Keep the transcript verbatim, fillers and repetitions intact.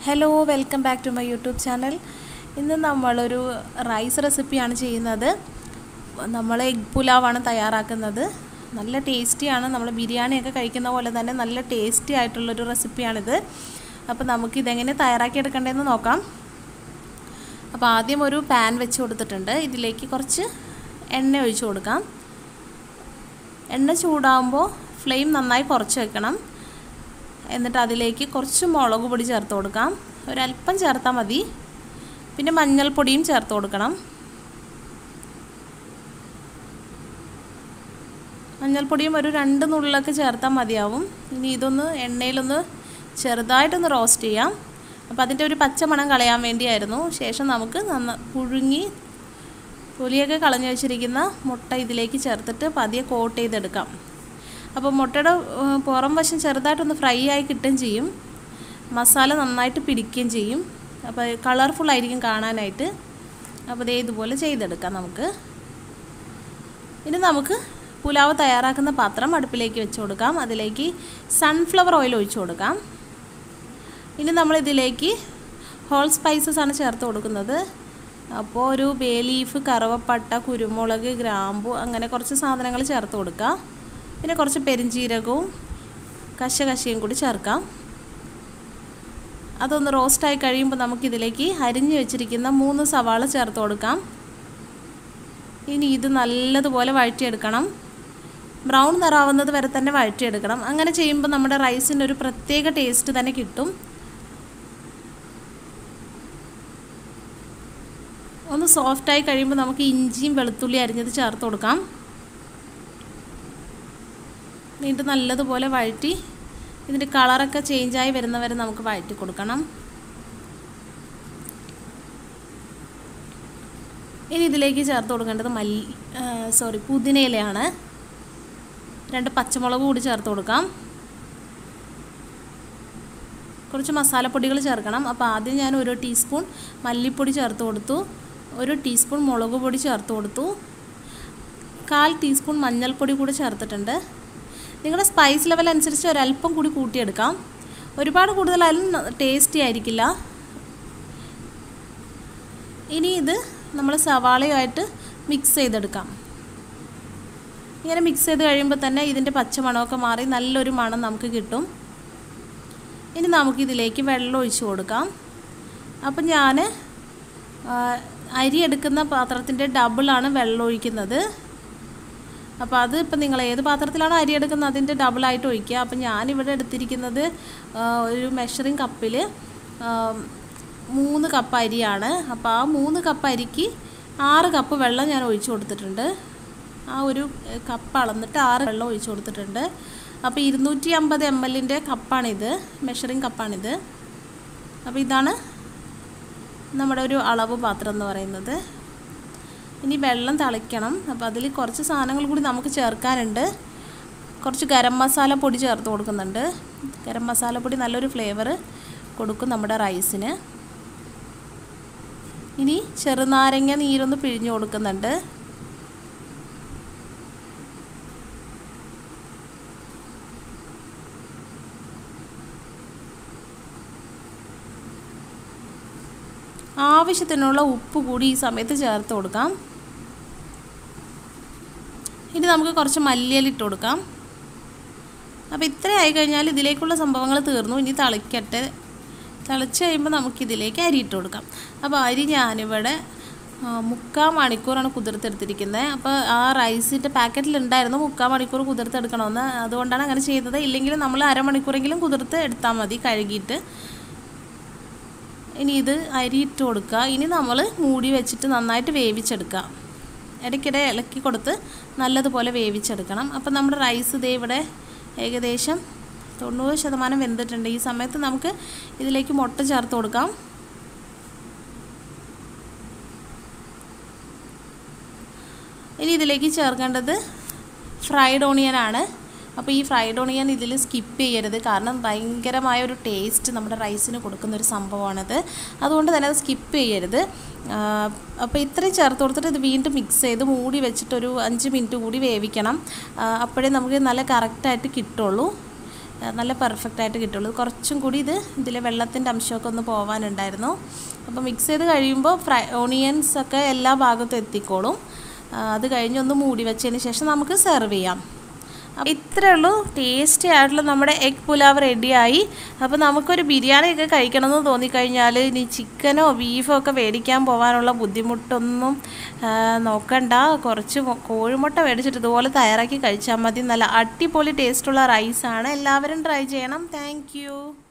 Hello welcome back to my YouTube channel. ഇന്ന് നമ്മളൊരു rice റെസിപ്പിയാണ് ചെയ്യുന്നത്. നമ്മൾ എഗ് പുലാവാണ് തയ്യാറാക്കുന്നത്. നല്ല ടേസ്റ്റിയാണ്. നമ്മൾ ബിരിയാണിയൊക്കെ കഴിക്കുന്ന പോലെ തന്നെ നല്ല ടേസ്റ്റി ആയിട്ടുള്ളൊരു റെസിപ്പിയാണിത്. അപ്പോൾ നമുക്കിതെങ്ങനെ തയ്യാറാക്കിയെടുക്കേണ്ടതെന്ന് നോക്കാം. അപ്പോൾ ആദ്യം ഒരു പാൻ വെച്ച് കൊടുത്തിട്ടുണ്ട്. ഇതിലേക്ക് കുറച്ച് എണ്ണ ഒഴിച്ച് കൊടുക്കാം. എണ്ണ ചൂടാകുമ്പോൾ ഫ്ലെയിം നന്നായി കുറച്ച് വെക്കണം. എന്നിട്ട് അതിലേക്ക് കുറച്ച് മുളക് പൊടി ചേർത്ത് കൊടുക്കാം. ഒരല്പം ചേർത്താൽ മതി. പിന്നെ മഞ്ഞൾപ്പൊടിയും ചേർത്ത് കൊടുക്കണം. മഞ്ഞൾപ്പൊടിയും ഒരു രണ്ട് നുള്ളൊക്കെ ചേർത്താൽ മതിയാവും. ഇനി ഇതൊന്ന് എണ്ണയിലൊന്ന് ചെറുതായിട്ടൊന്ന് റോസ്റ്റ് ചെയ്യാം. അപ്പോൾ അതിൻ്റെ ഒരു പച്ചമണം കളയാൻ വേണ്ടിയായിരുന്നു. ശേഷം നമുക്ക് നന്ന പുഴുങ്ങി തൊലിയൊക്കെ കളഞ്ഞു വെച്ചിരിക്കുന്ന മുട്ട ഇതിലേക്ക് ചേർത്തിട്ട് പതിയെ കോട്ട് ചെയ്തെടുക്കാം. അപ്പോൾ മുട്ടയുടെ പുറം വശം ചെറുതായിട്ടൊന്ന് ഫ്രൈ ആയി കിട്ടുകയും ചെയ്യും. മസാല നന്നായിട്ട് പിടിക്കുകയും ചെയ്യും. അപ്പോൾ കളർഫുള്ളായിരിക്കും കാണാനായിട്ട്. അപ്പോൾ ദേ ഇതുപോലെ ചെയ്തെടുക്കാം നമുക്ക്. ഇനി നമുക്ക് പുലാവ് തയ്യാറാക്കുന്ന പാത്രം അടുപ്പിലേക്ക് വെച്ച് കൊടുക്കാം. അതിലേക്ക് സൺഫ്ലവർ ഓയിൽ ഒഴിച്ചു കൊടുക്കാം. ഇനി നമ്മളിതിലേക്ക് ഹോൾ സ്പൈസസ് ആണ് ചേർത്ത് കൊടുക്കുന്നത്. അപ്പോൾ ഒരു ബേ ലീഫ്, കറുവപ്പട്ട, കുരുമുളക്, ഗ്രാമ്പു അങ്ങനെ കുറച്ച് സാധനങ്ങൾ ചേർത്ത് കൊടുക്കുക. പിന്നെ കുറച്ച് പെരിഞ്ചീരകവും കശകശയും കൂടി ചേർക്കാം. അതൊന്ന് റോസ്റ്റായി കഴിയുമ്പോൾ നമുക്കിതിലേക്ക് അരിഞ്ഞു വെച്ചിരിക്കുന്ന മൂന്ന് സവാള ചേർത്ത് കൊടുക്കാം. ഇനി ഇത് നല്ലതുപോലെ വഴറ്റിയെടുക്കണം. ബ്രൗൺ നിറാവുന്നത് വരെ തന്നെ വഴറ്റിയെടുക്കണം. അങ്ങനെ ചെയ്യുമ്പോൾ നമ്മുടെ റൈസിന് ഒരു പ്രത്യേക ടേസ്റ്റ് തന്നെ കിട്ടും. ഒന്ന് സോഫ്റ്റായി കഴിയുമ്പോൾ നമുക്ക് ഇഞ്ചിയും വെളുത്തുള്ളി അരിഞ്ഞത് ചേർത്ത് കൊടുക്കാം. വീണ്ടും നല്ലതുപോലെ വഴറ്റി ഇതിൻ്റെ കളറൊക്കെ ചേഞ്ചായി വരുന്നവരെ നമുക്ക് വഴറ്റി കൊടുക്കണം. ഇനി ഇതിലേക്ക് ചേർത്ത് കൊടുക്കേണ്ടത് മല്ലി സോറി പുതിനയിലയാണ്. രണ്ട് പച്ചമുളക് കൂടി ചേർത്ത് കൊടുക്കാം. കുറച്ച് മസാലപ്പൊടികൾ ചേർക്കണം. അപ്പോൾ ആദ്യം ഞാൻ ഒരു ടീസ്പൂൺ മല്ലിപ്പൊടി ചേർത്ത് കൊടുത്തു. ഒരു ടീസ്പൂൺ മുളക് പൊടി ചേർത്ത് കൊടുത്തു. കാൽ ടീസ്പൂൺ മഞ്ഞൾപ്പൊടി കൂടി ചേർത്തിട്ടുണ്ട്. നിങ്ങളുടെ സ്പൈസ് ലെവൽ അനുസരിച്ച് ഒരല്പം കൂടി കൂട്ടിയെടുക്കാം. ഒരുപാട് കൂടുതലായാലും ടേസ്റ്റി ആയിരിക്കില്ല. ഇനി ഇത് നമ്മൾ സവാളയുമായിട്ട് മിക്സ് ചെയ്തെടുക്കാം. ഇങ്ങനെ മിക്സ് ചെയ്ത് കഴിയുമ്പോൾ തന്നെ ഇതിൻ്റെ പച്ചമണമൊക്കെ മാറി നല്ലൊരു മണം നമുക്ക് കിട്ടും. ഇനി നമുക്കിതിലേക്ക് വെള്ളം ഒഴിച്ച് കൊടുക്കാം. അപ്പം ഞാൻ അരി എടുക്കുന്ന പാത്രത്തിൻ്റെ ഡബിളാണ് വെള്ളം ഒഴിക്കുന്നത്. അപ്പോൾ അത് ഇപ്പം നിങ്ങൾ ഏത് പാത്രത്തിലാണോ അരി എടുക്കുന്നത് അതിൻ്റെ ഡബിളായിട്ട് ഒഴിക്കുക. അപ്പം ഞാനിവിടെ എടുത്തിരിക്കുന്നത് ഒരു മെഷറിങ് കപ്പിൽ മൂന്ന് കപ്പ് അരിയാണ്. അപ്പോൾ ആ മൂന്ന് കപ്പ് അരിക്ക് ആറ് കപ്പ് വെള്ളം ഞാൻ ഒഴിച്ചു കൊടുത്തിട്ടുണ്ട്. ആ ഒരു കപ്പ് അളന്നിട്ട് ആറ് വെള്ളം ഒഴിച്ചു കൊടുത്തിട്ടുണ്ട്. അപ്പോൾ ഇരുന്നൂറ്റി അമ്പത് എം എല്ലിൻ്റെ കപ്പാണിത്, മെഷറിങ് കപ്പാണിത്. അപ്പോൾ ഇതാണ് നമ്മുടെ ഒരു അളവ് പാത്രം എന്ന് പറയുന്നത്. ഇനി വെള്ളം തിളയ്ക്കണം. അപ്പോൾ അതിൽ കുറച്ച് സാധനങ്ങൾ കൂടി നമുക്ക് ചേർക്കാനുണ്ട്. കുറച്ച് ഗരം മസാല പൊടി ചേർത്ത് കൊടുക്കുന്നുണ്ട്. ഗരം മസാല പൊടി നല്ലൊരു ഫ്ലേവർ കൊടുക്കും നമ്മുടെ റൈസിന്. ഇനി ചെറുനാരങ്ങ നീരൊന്ന് പിഴിഞ്ഞു കൊടുക്കുന്നുണ്ട്. ആവശ്യത്തിനുള്ള ഉപ്പ് കൂടി ഈ സമയത്ത് ചേർത്ത് കൊടുക്കാം. ഇനി നമുക്ക് കുറച്ച് മല്ലിയില ഇട്ട് കൊടുക്കാം. അപ്പോൾ ഇത്രയായി കഴിഞ്ഞാൽ ഇതിലേക്കുള്ള സംഭവങ്ങൾ തീർന്നു. ഇനി തിളയ്ക്കട്ടെ. തിളച്ച് കഴിയുമ്പോൾ നമുക്കിതിലേക്ക് അരി ഇട്ട് കൊടുക്കാം. അപ്പോൾ അരി ഞാനിവിടെ മുക്കാൽ മണിക്കൂറാണ് കുതിർത്തെടുത്തിരിക്കുന്നത്. അപ്പോൾ ആ റൈസിൻ്റെ പാക്കറ്റിലുണ്ടായിരുന്നു മുക്കാൽ മണിക്കൂർ കുതിർത്തെടുക്കണമെന്ന്. അതുകൊണ്ടാണ് അങ്ങനെ ചെയ്തത്. ഇല്ലെങ്കിൽ നമ്മൾ അരമണിക്കൂറെങ്കിലും കുതിർത്ത് എടുത്താൽ മതി കഴുകിയിട്ട്. ഇനി ഇത് അരി ഇട്ട് കൊടുക്കുക. ഇനി നമ്മൾ മൂടി വെച്ചിട്ട് നന്നായിട്ട് വേവിച്ചെടുക്കുക. ഇടയ്ക്കിടെ ഇളക്കി കൊടുത്ത് നല്ലതുപോലെ വേവിച്ചെടുക്കണം. അപ്പം നമ്മുടെ റൈസ് ഇതേ ഇവിടെ ഏകദേശം തൊണ്ണൂറ് ശതമാനം വെന്തിട്ടുണ്ട്. ഈ സമയത്ത് നമുക്ക് ഇതിലേക്ക് മുട്ട ചേർത്ത് കൊടുക്കാം. ഇനി ഇതിലേക്ക് ചേർക്കേണ്ടത് ഫ്രൈഡ് ഓണിയനാണ്. അപ്പോൾ ഈ ഫ്രൈഡ് ഓണിയൻ ഇതിൽ സ്കിപ്പ് ചെയ്യരുത്. കാരണം ഭയങ്കരമായ ഒരു ടേസ്റ്റ് നമ്മുടെ റൈസിന് കൊടുക്കുന്നൊരു സംഭവമാണിത്. അതുകൊണ്ട് തന്നെ അത് സ്കിപ്പ് ചെയ്യരുത്. അപ്പോൾ ഇത്രയും ചേർത്ത് കൊടുത്തിട്ട് ഇത് വീണ്ടും മിക്സ് ചെയ്ത് മൂടി വെച്ചിട്ടൊരു അഞ്ച് മിനിറ്റ് കൂടി വേവിക്കണം. അപ്പോഴേ നമുക്ക് നല്ല കറക്റ്റായിട്ട് കിട്ടുള്ളൂ. നല്ല പെർഫെക്റ്റായിട്ട് കിട്ടുള്ളൂ. കുറച്ചും കൂടി ഇത് ഇതിലെ വെള്ളത്തിൻ്റെ അംശമൊക്കെ ഒന്ന് പോകാനുണ്ടായിരുന്നു. അപ്പോൾ മിക്സ് ചെയ്ത് കഴിയുമ്പോൾ ഫ്രൈ ഓണിയൻസൊക്കെ എല്ലാ ഭാഗത്തും എത്തിക്കോളും. അത് കഴിഞ്ഞൊന്ന് മൂടി വെച്ചതിന് ശേഷം നമുക്ക് സെർവ് ചെയ്യാം. ഇത്രയേ ഉള്ളൂ. ടേസ്റ്റി ആയിട്ടുള്ള നമ്മുടെ എഗ് പുലാവ് റെഡിയായി. അപ്പോൾ നമുക്കൊരു ബിരിയാണിയൊക്കെ കഴിക്കണമെന്ന് തോന്നിക്കഴിഞ്ഞാൽ ഇനി ചിക്കനോ ബീഫോ ഒക്കെ മേടിക്കാൻ പോകാനുള്ള ബുദ്ധിമുട്ടൊന്നും നോക്കണ്ട. കുറച്ച് കോഴിമുട്ട മേടിച്ചിട്ട് ഇതുപോലെ തയ്യാറാക്കി കഴിച്ചാൽ മതി. നല്ല അടിപൊളി ടേസ്റ്റുള്ള റൈസാണ്. എല്ലാവരും ട്രൈ ചെയ്യണം. താങ്ക്